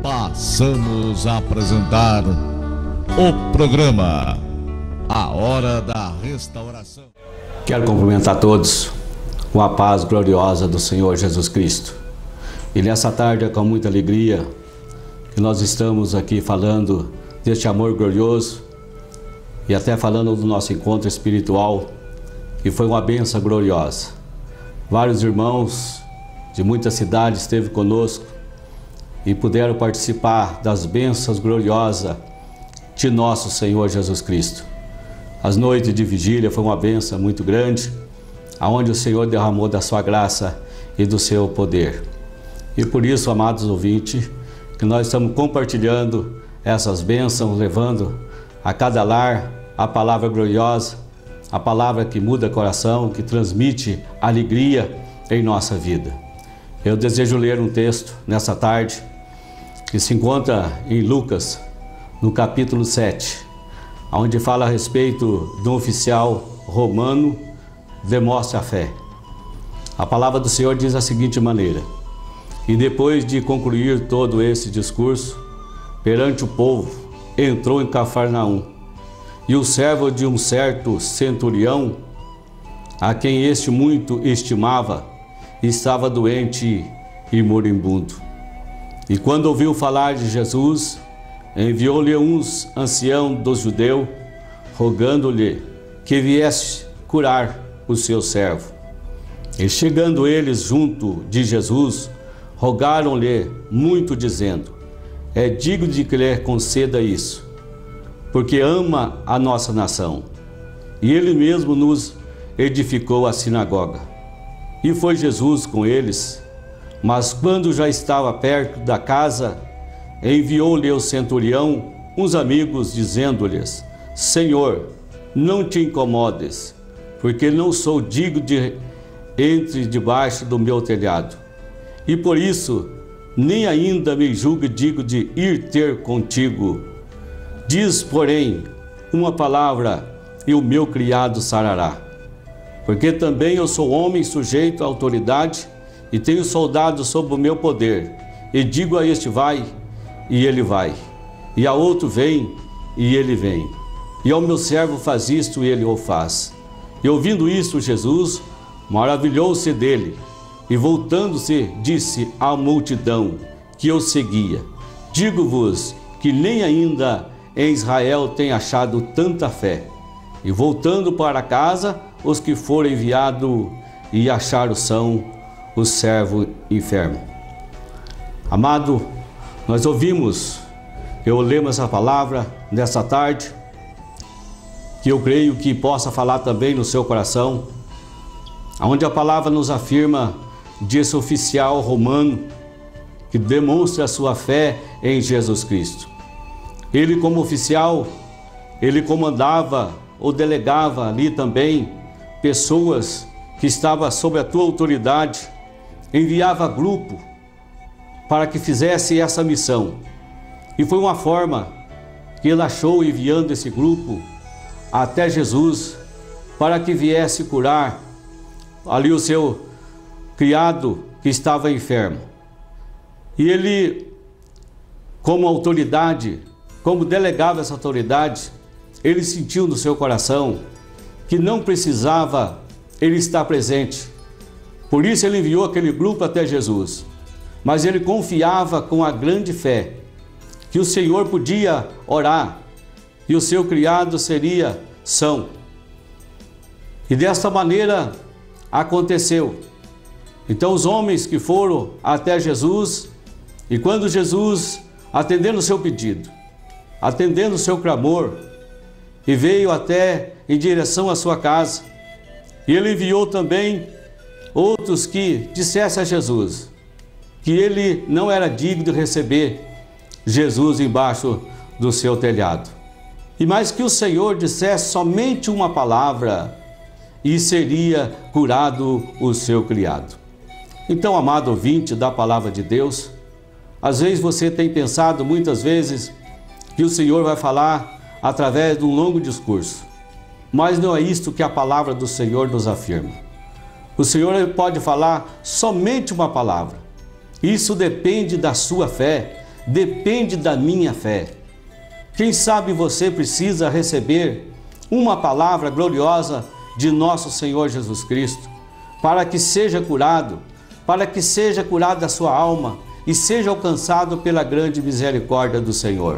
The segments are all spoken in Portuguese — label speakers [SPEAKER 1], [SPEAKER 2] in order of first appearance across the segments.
[SPEAKER 1] Passamos a apresentar o programa A Hora da Restauração.
[SPEAKER 2] Quero cumprimentar a todos com a paz gloriosa do Senhor Jesus Cristo. E nessa tarde é com muita alegria que nós estamos aqui falando deste amor glorioso e até falando do nosso encontro espiritual, que foi uma bênção gloriosa. Vários irmãos de muitas cidades esteve conosco e puderam participar das bênçãos gloriosas de nosso Senhor Jesus Cristo. As noites de vigília foi uma bênção muito grande, aonde o Senhor derramou da sua graça e do seu poder. E por isso, amados ouvintes, que nós estamos compartilhando essas bênçãos, levando a cada lar a palavra gloriosa, a palavra que muda o coração, que transmite alegria em nossa vida. Eu desejo ler um texto nessa tarde, que se encontra em Lucas, no capítulo 7, onde fala a respeito de um oficial romano demonstra a fé. A palavra do Senhor diz da seguinte maneira: e depois de concluir todo esse discurso perante o povo, entrou em Cafarnaum, e o servo de um certo centurião, a quem este muito estimava, estava doente e moribundo. E quando ouviu falar de Jesus, enviou-lhe uns anciãos dos judeus, rogando-lhe que viesse curar o seu servo. E chegando eles junto de Jesus, rogaram-lhe muito, dizendo: é digno de que lhe conceda isso, porque ama a nossa nação. E ele mesmo nos edificou a sinagoga. E foi Jesus com eles, mas quando já estava perto da casa, enviou-lhe o centurião uns amigos, dizendo-lhes: Senhor, não te incomodes, porque não sou digno de entre debaixo do meu telhado. E por isso, nem ainda me julgue digno de ir ter contigo. Diz, porém, uma palavra, e o meu criado sarará. Porque também eu sou homem sujeito à autoridade, e tenho soldados sob o meu poder. E digo a este: vai, e ele vai. E a outro: vem, e ele vem. E ao meu servo: faz isto, e ele o faz. E ouvindo isto, Jesus maravilhou-se dele, e voltando-se, disse à multidão que o seguia: digo-vos que nem ainda em Israel tem achado tanta fé. E voltando para casa, os que foram enviados e acharam são o servo enfermo. Amado, nós ouvimos, eu lemos essa palavra nessa tarde, que eu creio que possa falar também no seu coração, onde a palavra nos afirma desse oficial romano que demonstra a sua fé em Jesus Cristo. Ele, como oficial, ele comandava ou delegava ali também pessoas que estavam sob a tua autoridade, enviava grupo para que fizesse essa missão. E foi uma forma que ele achou, enviando esse grupo até Jesus, para que viesse curar ali o seu criado que estava enfermo. E ele, como autoridade, como delegava essa autoridade, ele sentiu no seu coração que não precisava ele estar presente. Por isso ele enviou aquele grupo até Jesus. Mas ele confiava com a grande fé que o Senhor podia orar e o seu criado seria são. E desta maneira aconteceu. Então os homens que foram até Jesus, e quando Jesus, atendendo o seu pedido, atendendo o seu clamor, e veio até em direção à sua casa, e ele enviou também outros que dissessem a Jesus que ele não era digno de receber Jesus embaixo do seu telhado. E mais que o Senhor dissesse somente uma palavra e seria curado o seu criado. Então, amado ouvinte da palavra de Deus, às vezes você tem pensado muitas vezes que o Senhor vai falar através de um longo discurso, mas não é isto que a palavra do Senhor nos afirma. O Senhor pode falar somente uma palavra. Isso depende da sua fé, depende da minha fé. Quem sabe você precisa receber uma palavra gloriosa de nosso Senhor Jesus Cristo, para que seja curado, para que seja curada a sua alma e seja alcançado pela grande misericórdia do Senhor.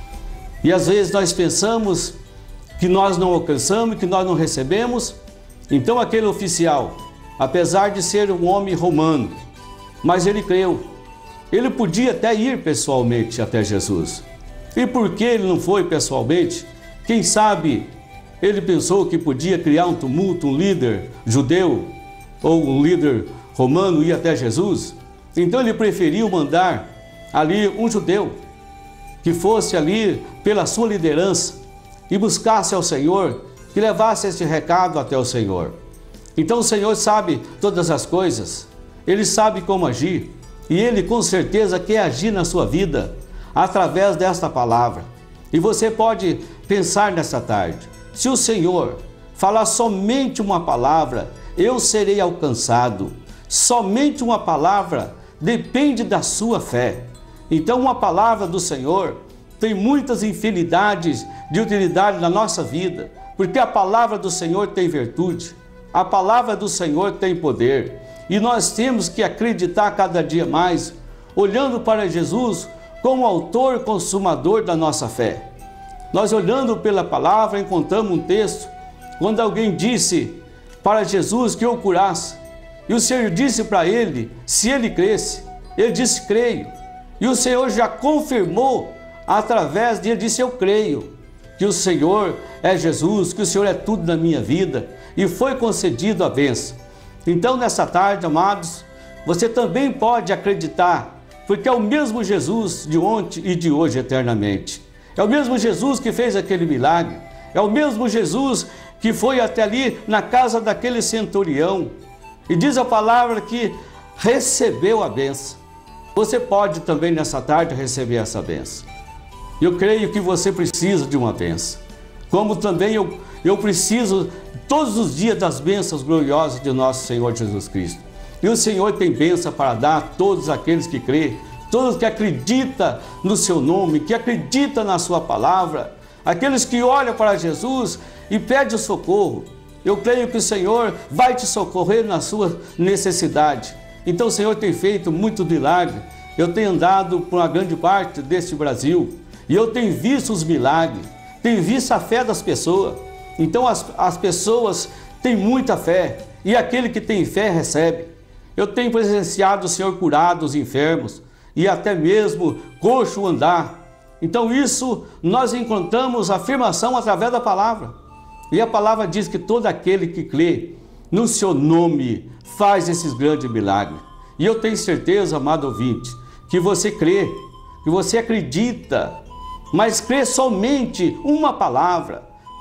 [SPEAKER 2] E às vezes nós pensamos que nós não alcançamos, que nós não recebemos. Então aquele oficial, apesar de ser um homem romano, mas ele creu. Ele podia até ir pessoalmente até Jesus. E por que ele não foi pessoalmente? Quem sabe ele pensou que podia criar um tumulto, um líder judeu ou um líder romano ir até Jesus? Então ele preferiu mandar ali um judeu que fosse ali pela sua liderança e buscasse ao Senhor, que levasse esse recado até o Senhor. Então o Senhor sabe todas as coisas, Ele sabe como agir, e Ele com certeza quer agir na sua vida através desta palavra. E você pode pensar nessa tarde, se o Senhor falar somente uma palavra, eu serei alcançado. Somente uma palavra depende da sua fé. Então uma palavra do Senhor tem muitas infinidades de utilidade na nossa vida, porque a palavra do Senhor tem virtude, a palavra do Senhor tem poder, e nós temos que acreditar cada dia mais, olhando para Jesus como autor e consumador da nossa fé. Nós olhando pela palavra encontramos um texto, quando alguém disse para Jesus que o curasse, e o Senhor disse para ele, se ele cresce, ele disse, creio, e o Senhor já confirmou através dele, disse, eu creio que o Senhor é Jesus, que o Senhor é tudo na minha vida, e foi concedido a bênção. Então nessa tarde, amados, você também pode acreditar, porque é o mesmo Jesus de ontem e de hoje eternamente. É o mesmo Jesus que fez aquele milagre, é o mesmo Jesus que foi até ali na casa daquele centurião, e diz a palavra que recebeu a bênção. Você pode também nessa tarde receber essa bênção. Eu creio que você precisa de uma bênção, como também eu preciso todos os dias das bênçãos gloriosas de nosso Senhor Jesus Cristo. E o Senhor tem bênção para dar a todos aqueles que crêem, todos que acreditam no seu nome, que acreditam na sua palavra, aqueles que olham para Jesus e pedem o socorro. Eu creio que o Senhor vai te socorrer na sua necessidade. Então o Senhor tem feito muito milagre. Eu tenho andado por uma grande parte deste Brasil e eu tenho visto os milagres, tenho visto a fé das pessoas. Então as pessoas têm muita fé e aquele que tem fé recebe. Eu tenho presenciado o Senhor curar os enfermos e até mesmo coxo andar. Então isso nós encontramos afirmação através da palavra. E a palavra diz que todo aquele que crê no seu nome faz esses grandes milagres. E eu tenho certeza, amado ouvinte, que você crê, que você acredita, mas crê somente uma palavra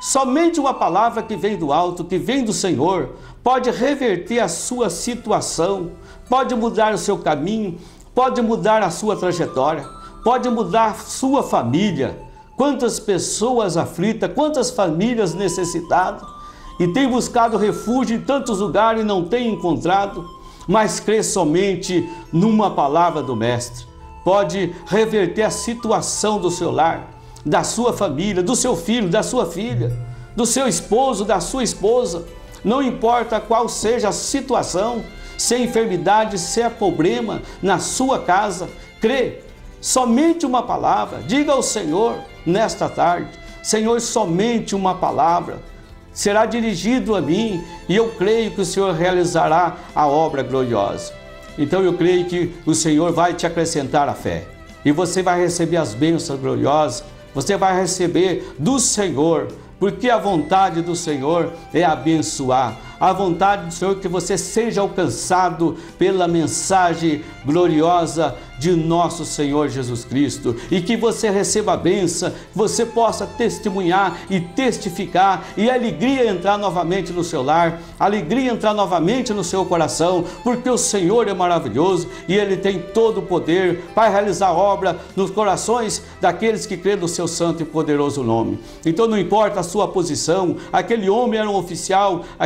[SPEAKER 2] que vem do alto, que vem do Senhor, pode reverter a sua situação, pode mudar o seu caminho, pode mudar a sua trajetória, pode mudar a sua família. Quantas pessoas aflitas, quantas famílias necessitadas, e tem buscado refúgio em tantos lugares e não tem encontrado, mas crê somente numa palavra do Mestre. Pode reverter a situação do seu lar, da sua família, do seu filho, da sua filha, do seu esposo, da sua esposa. Não importa qual seja a situação, se é enfermidade, se é problema na sua casa, crê. Somente uma palavra, diga ao Senhor nesta tarde, Senhor, somente uma palavra será dirigido a mim e eu creio que o Senhor realizará a obra gloriosa. Então eu creio que o Senhor vai te acrescentar a fé e você vai receber as bênçãos gloriosas, você vai receber do Senhor, porque a vontade do Senhor é abençoar. A vontade do Senhor é que você seja alcançado pela mensagem gloriosa de nosso Senhor Jesus Cristo e que você receba a bênção, que você possa testemunhar e testificar e a alegria entrar novamente no seu lar, a alegria entrar novamente no seu coração, porque o Senhor é maravilhoso e Ele tem todo o poder para realizar obra nos corações daqueles que crêem no seu santo e poderoso nome. Então não importa a sua posição, aquele homem era um oficial, aquele homem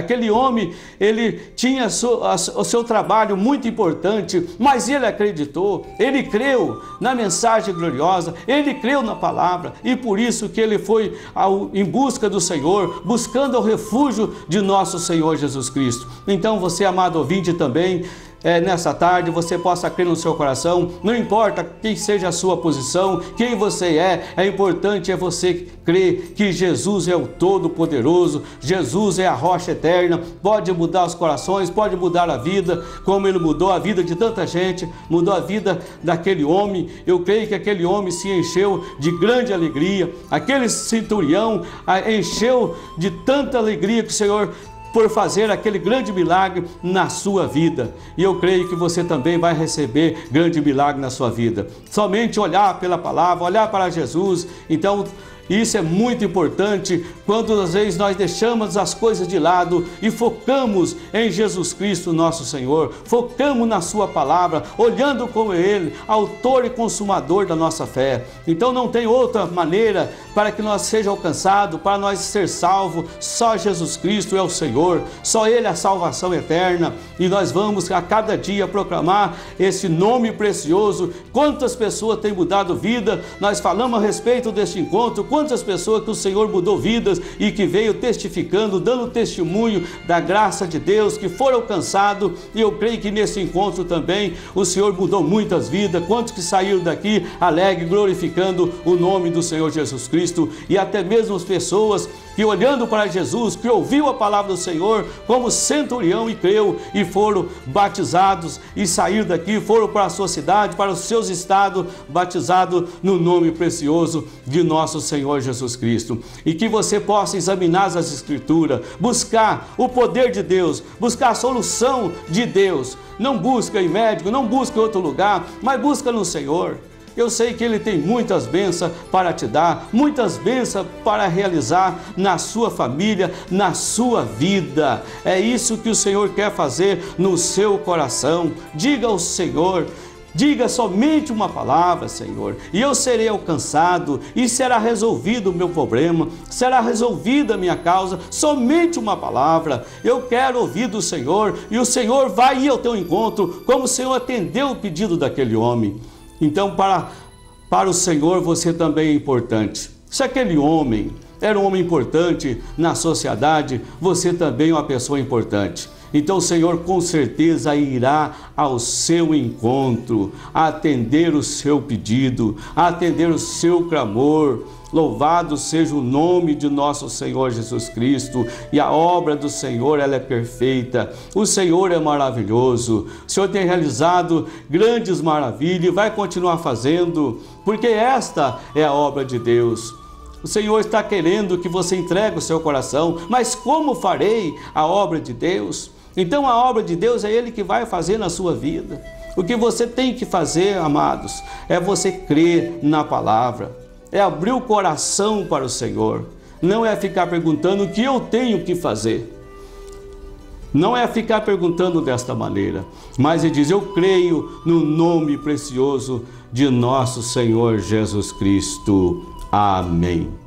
[SPEAKER 2] homem, ele tinha o seu trabalho muito importante, mas ele acreditou, ele creu na mensagem gloriosa, ele creu na palavra, e por isso que ele foi em busca do Senhor, buscando o refúgio de nosso Senhor Jesus Cristo. Então você, amado ouvinte, também, nessa tarde, você possa crer no seu coração, não importa quem seja a sua posição, quem você é importante você crer que Jesus é o Todo-Poderoso, Jesus é a rocha eterna, pode mudar os corações, pode mudar a vida, como ele mudou a vida de tanta gente, mudou a vida daquele homem. Eu creio que aquele homem se encheu de grande alegria, aquele centurião encheu de tanta alegria que o Senhor por fazer aquele grande milagre na sua vida. E eu creio que você também vai receber grande milagre na sua vida. Somente olhar pela palavra, olhar para Jesus. Então, isso é muito importante quando às vezes nós deixamos as coisas de lado e focamos em Jesus Cristo nosso Senhor, focamos na sua palavra, olhando como Ele, autor e consumador da nossa fé. Então não tem outra maneira para que nós seja alcançado, para nós ser salvo. Só Jesus Cristo é o Senhor, só Ele é a salvação eterna, e nós vamos a cada dia proclamar esse nome precioso. Quantas pessoas têm mudado vida, nós falamos a respeito deste encontro, quantas pessoas que o Senhor mudou vidas e que veio testificando, dando testemunho da graça de Deus, que foram alcançados. E eu creio que nesse encontro também o Senhor mudou muitas vidas. Quantos que saíram daqui alegre, glorificando o nome do Senhor Jesus Cristo, e até mesmo as pessoas que olhando para Jesus, que ouviu a palavra do Senhor como centurião e creu, e foram batizados e saíram daqui, foram para a sua cidade, para os seus estados, batizados no nome precioso de nosso Senhor Jesus Cristo. E que você possa examinar as Escrituras, buscar o poder de Deus, buscar a solução de Deus. Não busca em médico, não busca em outro lugar, mas busca no Senhor. Eu sei que Ele tem muitas bênçãos para te dar, muitas bênçãos para realizar na sua família, na sua vida. É isso que o Senhor quer fazer no seu coração. Diga ao Senhor, diga somente uma palavra, Senhor, e eu serei alcançado, e será resolvido o meu problema, será resolvida a minha causa. Somente uma palavra. Eu quero ouvir do Senhor, e o Senhor vai ir ao teu encontro, como o Senhor atendeu o pedido daquele homem. Então, para o Senhor, você também é importante. Se aquele homem era um homem importante na sociedade, você também é uma pessoa importante. Então o Senhor com certeza irá ao seu encontro, atender o seu pedido, atender o seu clamor. Louvado seja o nome de nosso Senhor Jesus Cristo. E a obra do Senhor, ela é perfeita. O Senhor é maravilhoso. O Senhor tem realizado grandes maravilhas e vai continuar fazendo, porque esta é a obra de Deus. O Senhor está querendo que você entregue o seu coração. Mas como farei a obra de Deus? Então a obra de Deus é Ele que vai fazer na sua vida. O que você tem que fazer, amados, é você crer na palavra. É abrir o coração para o Senhor. Não é ficar perguntando o que eu tenho que fazer. Não é ficar perguntando desta maneira. Mas ele diz, eu creio no nome precioso de nosso Senhor Jesus Cristo. Amém.